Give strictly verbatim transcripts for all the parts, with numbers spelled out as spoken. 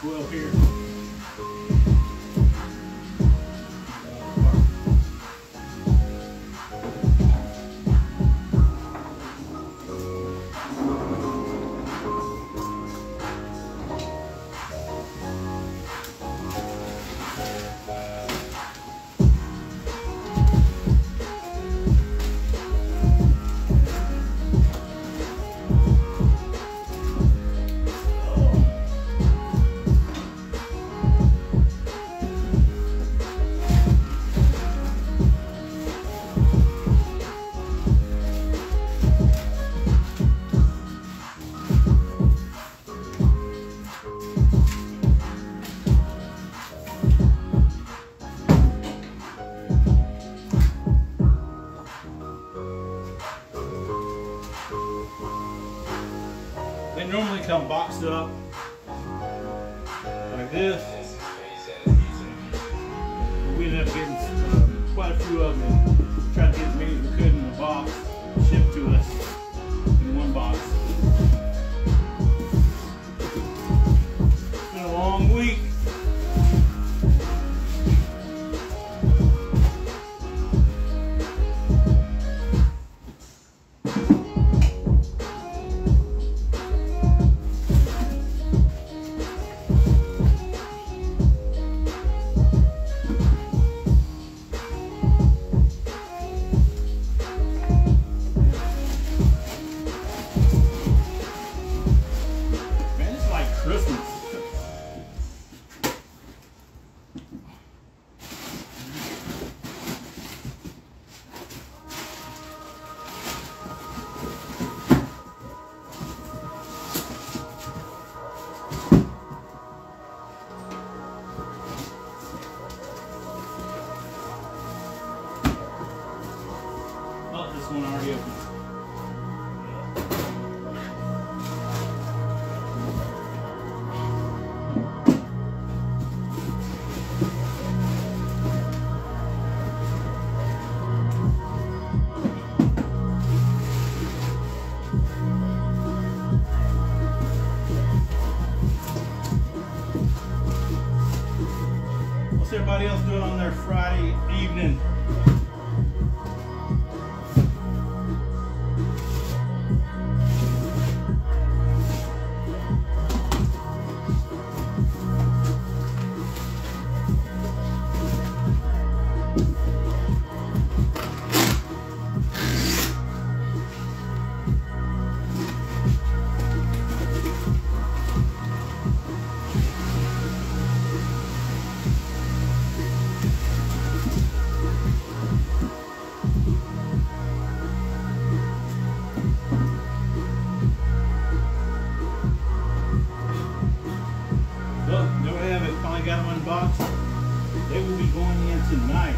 twelve here. They normally come boxed up like this. We ended up getting uh, quite a few of them and tried to get as many as we could in a box shipped to us in one box. It's been a long week. This one already opened. What's everybody else doing on their Friday evening? Got them unboxed. They will be going in tonight.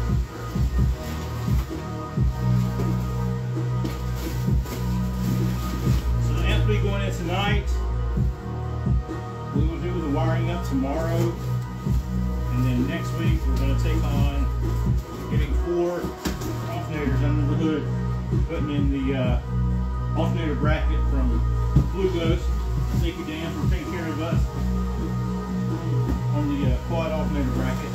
So the amps will be going in tonight. We will do the wiring up tomorrow, and then next week we're going to take on getting four alternators under the hood, putting in the uh, alternator bracket from Blue Ghost. Thank you, Dan, for taking care of us on the uh, quad alternator bracket.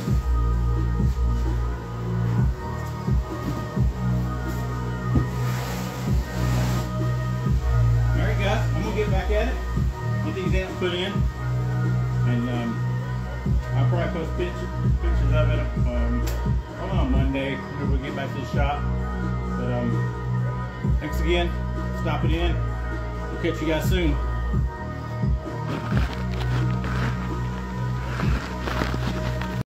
Alright guys, I'm going to get back at it, get these amps put in, and um, I'll probably post pictures, pictures of it um, probably on Monday whenever we get back to the shop. But um, thanks again for stopping in. We'll catch you guys soon.